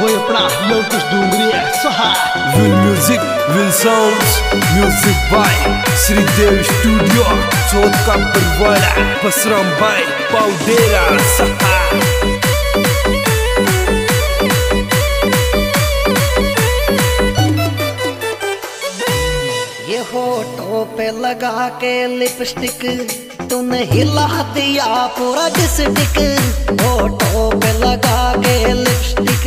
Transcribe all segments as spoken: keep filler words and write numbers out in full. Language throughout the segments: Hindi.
वो अपना लोकेश डूंगरी है सहा विल म्यूजिक विल sounds music by Shridev studio चौथ का परवाला बसराम बाय पाउडेरा सहा। ये होठों पे लगा के लिपस्टिक तूने हिला दिया पूरा डिस्ट्रिक्ट। होठों पे लगा के लिपस्टिक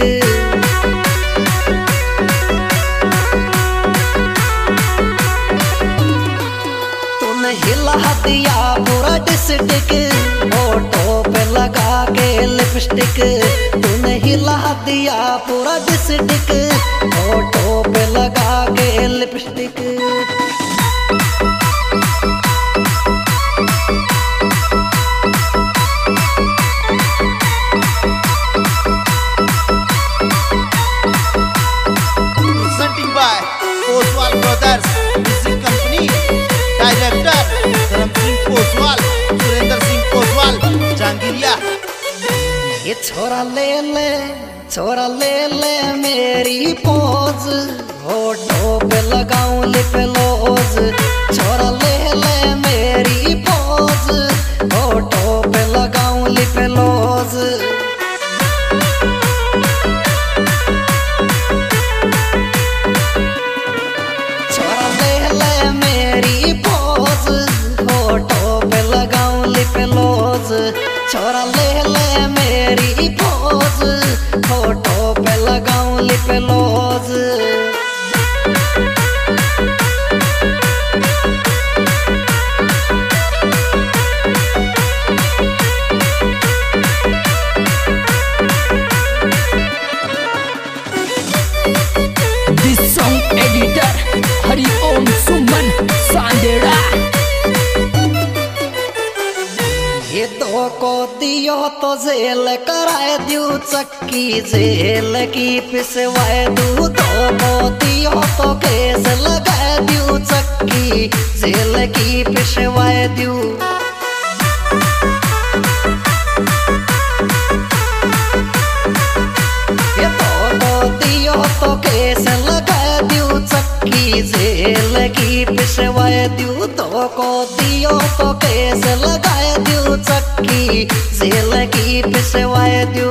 तूने हिला दिया पूरा डिस्ट्रिक्ट। होठों पे लगा के लिपस्टिक तूने हिला दिया पूरा डिस्ट्रिक्ट। होठों पे लगा के lipstick brothers music company director Dharam Singh Koswal Surendra Singh Koswal जहांगीरिया। ये छोरा ले ले छोरा ले ले मेरी पोज होठों पे लगाऊं लिप लोज। छोरा ले ले मेरी पोज होठों पे लगाऊं लिप लोज। छोरा ले ले मेरी पोज होठों पे लगाऊं लिप लोज। This song editor Hari Om Suman सांदेड़ा। ये दो को दियो तो जेल कराए दियो चक्की जेल की पिसवाए दू। दो को दियो तो केस लगाए दियो चक्की जेल की पिसवाए दियो। ये दो को दियो तो केस लगाए दियो चक्की जेल की पिसवाए दियो। दो को दियो तो केस लगाए दियो चक्की जेल की पिसवाए दियो।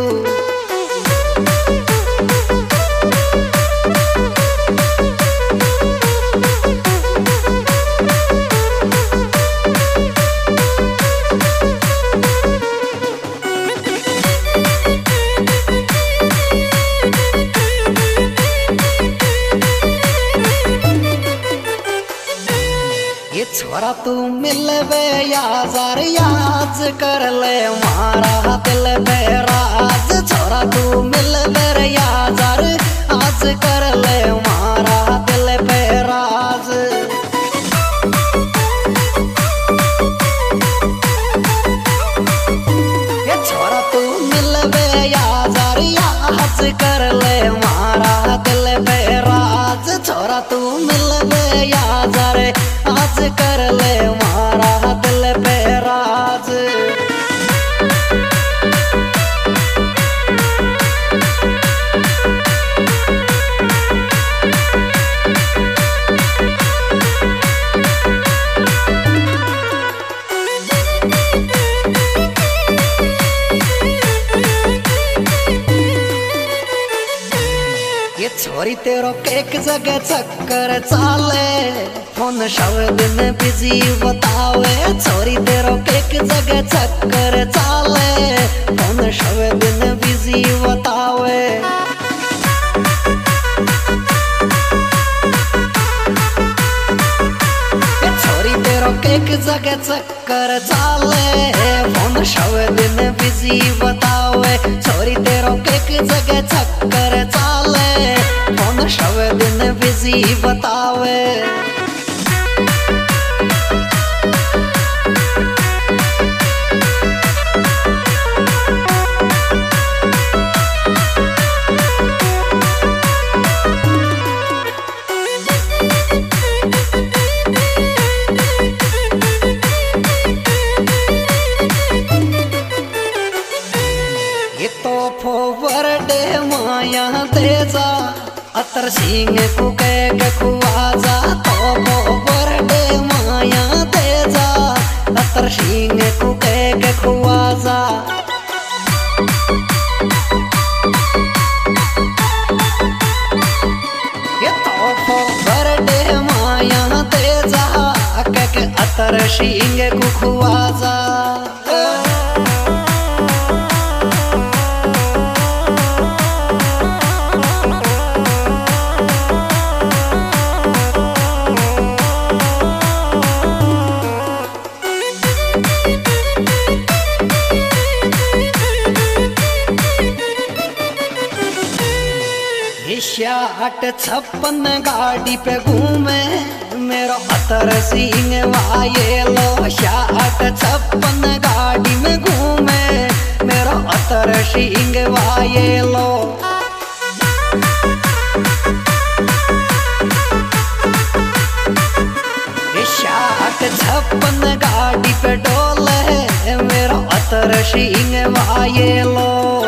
छोरा तू मिलवे यार याद कर ले मारा दिल बेराज। छोरा तू मिलवे यार आज कर ले मारा दिल बेराज। ये छोरा तू मिलवे यार याद कर ले मारा दिल बेराज। छोरा तू मिलवे यार आज कर ले मारा दिल बेराज। ये छोरी तेरो एक जगह चक्कर चाले फोन शव दिन बिजी बतावे। छोरी तेरो एक जगह चक्कर चाले फोन शव दिन बिजी बतावे। छोरी तेरो एक जगह चक्कर चाले फोन शव दिन बिजी बतावे। छोरी तेरो एक जगह चक्कर चाले फोन शव दिन बिजी बतावे। ये तो तोफो बरडे माया तेजा अतर सिंह कुके के खुआजा तोफो बरडे माया तेजा अतर सिंह कुके के खुआजा ये तोफो बरडे माया तेजा के अतर सिंह कुखुआजा शाट छप्पन गाड़ी पे घूमे मेरा अतर सिंह वायेलो शाट छप्पन गाड़ी में घूमे मेरा अतर सिंह वायेलो शाट छप्पन गाड़ी पे डोले मेरा अतर सिंह वायेलो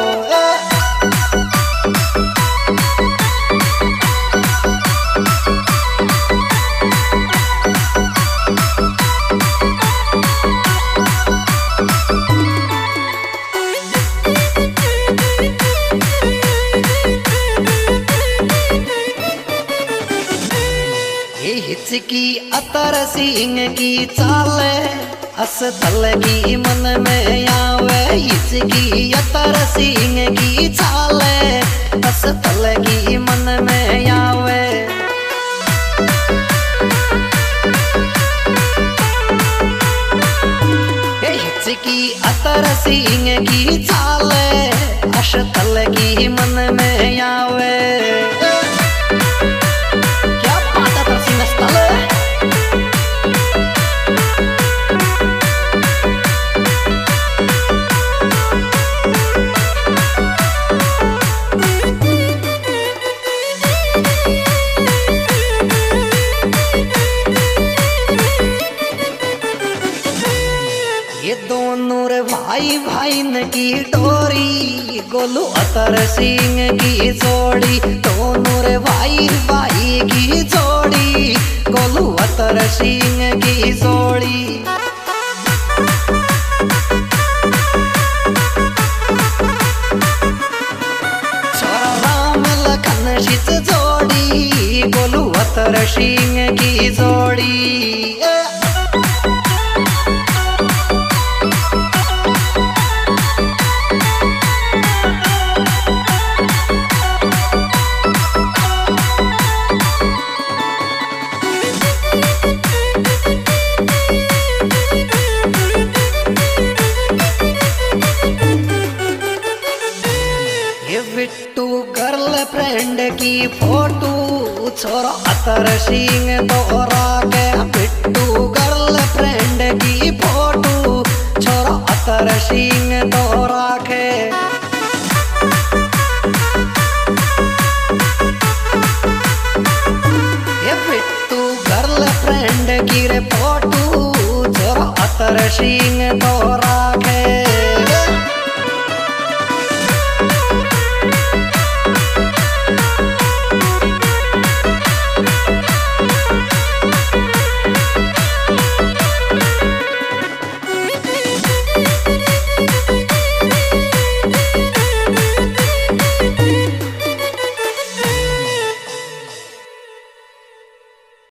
हिचकी अतर सिंह की चाले असतल की मन में आवे हिचकी अतर सिंह की चाले असतल की मन में आवे हिचकी अतर सिंह की चाले असतल की मन में आवे भाई भाई न की डोरी गोलू अतर सिंह की जोड़ी दोनों रे भाई भाई की जोड़ी गोलू अतर सिंह की जोड़ी छोरा राम लखन शीत जोड़ी गोलू अतर सिंह की जोड़ी बिट्टू गर्लफ्रेंड की फोटो छोरा अतर सिंह दोहरा के बिट्टू गर्लफ्रेंड की फोटो छोरा अतर सिंह दोहरा के ये बिट्टू गर्लफ्रेंड की रे फोटो छोरा अतर सिंह दोहरा